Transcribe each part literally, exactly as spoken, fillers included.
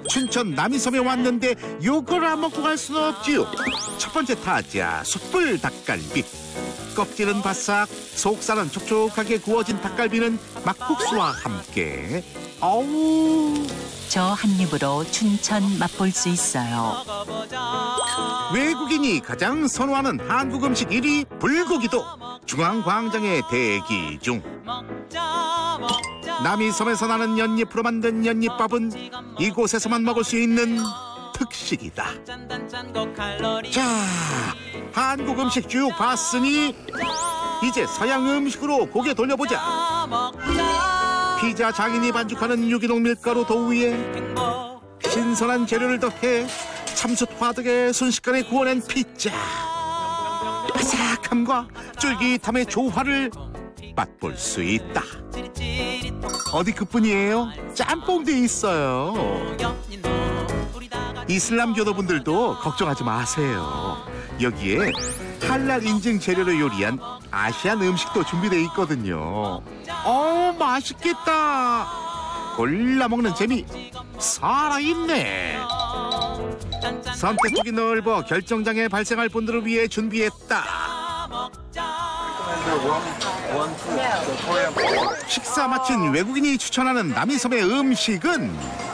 춘천 남이섬에 왔는데 요걸 안 먹고 갈 수는 없지요. 첫 번째 타자 숯불 닭갈비. 껍질은 바싹, 속살은 촉촉하게 구워진 닭갈비는 막국수와 함께. 어우, 저 한 입으로 춘천 맛볼 수 있어요. 외국인이 가장 선호하는 한국 음식 일 위 불고기도 중앙광장에 대기 중. 남이섬에서 나는 연잎으로 만든 연잎밥은 이곳에서만 먹을 수 있는 특식이다. 자, 한국 음식 쭉 봤으니 이제 서양 음식으로 고개 돌려보자. 피자 장인이 반죽하는 유기농 밀가루 도우 위에 신선한 재료를 더해 참숯 화덕에 순식간에 구워낸 피자. 바삭함과 쫄깃함의 조화를 맛볼 수 있다. 어디 그뿐이에요? 짬뽕도 있어요. 이슬람교도 분들도 걱정하지 마세요. 여기에 할랄 인증 재료로 요리한 아시안 음식도 준비되어 있거든요. 어, 맛있겠다. 골라 먹는 재미 살아있네. 선택폭이 넓어 결정장애 발생할 분들을 위해 준비했다. 식사 마친 외국인이 추천하는 남이섬의 음식은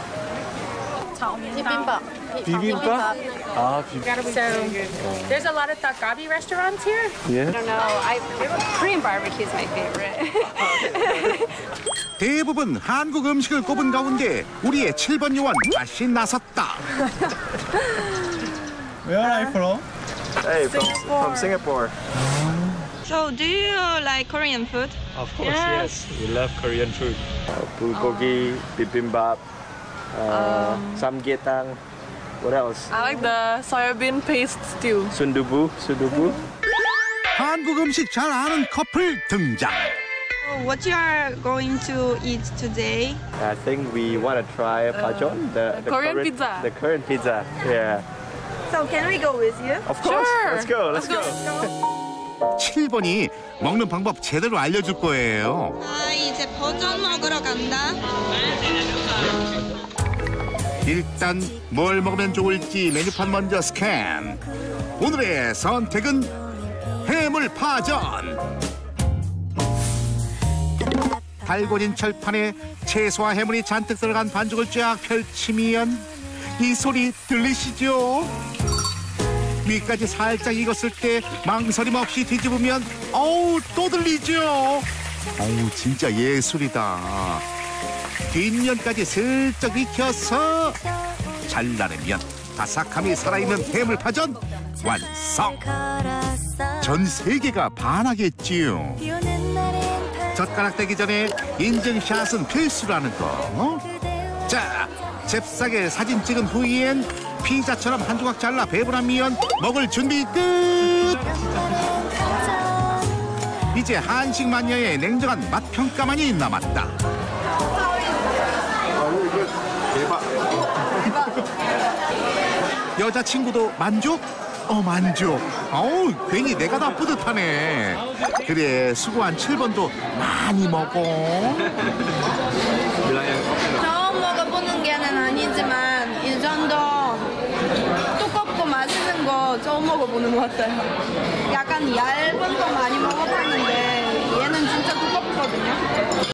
비빔밥. 비빔밥? 아, 비빔밥. So there's a lot of Takgabi restaurants here. Yeah. I don't know. I Korean barbecue is my favorite. 대부분 한국 음식을 꼽은 가운데 우리의 칠 번 요원 다시 나섰다. Where are you from? Hey, from, from Singapore. So, do you like Korean food? Of course, yes. We love Korean food. Uh, bulgogi, bibimbap, uh, samgyetang. What else? I like the soybean paste stew. Sundubu, sundubu. 한국 음식 잘 아는 커플 등장. What you are going to eat today? I think we want to try pajon, the, the Korean current, pizza. The Korean pizza, yeah. So, can we go with you? Of course. Sure. Let's go. Let's, Let's go. 칠 번이 먹는 방법 제대로 알려줄 거예요. 아, 이제 버전 먹으러 간다. 일단 뭘 먹으면 좋을지 메뉴판 먼저 스캔. 오늘의 선택은 해물 파전. 달궈진 철판에 채소와 해물이 잔뜩 들어간 반죽을 쫙 펼치면 이 소리 들리시죠? 위까지 살짝 익었을 때 망설임 없이 뒤집으면 어우 또 들리죠? 어우 진짜 예술이다. 뒷면까지 슬쩍 익혀서 잘라내면 바삭함이 살아있는 해물파전 완성. 전 세계가 반하겠지요. 젓가락 대기 전에 인증샷은 필수라는 거. 자, 잽싸게 사진 찍은 후엔 피자처럼 한 조각 잘라 배분하면 먹을 준비 끝. 이제 한식 마니아의 냉정한 맛 평가만이 남았다. 여자친구도 만족? 어 만족. 어우 괜히 내가 다 뿌듯하네. 그래 수고한 칠 번도 많이 먹어. 처음 먹어보는 게는 아니지만 이 정도 두껍고 맛있는 거 처음 먹어보는 것 같아요. 약간 얇은 거 많이 먹어봤는데 얘는 진짜 두껍거든요.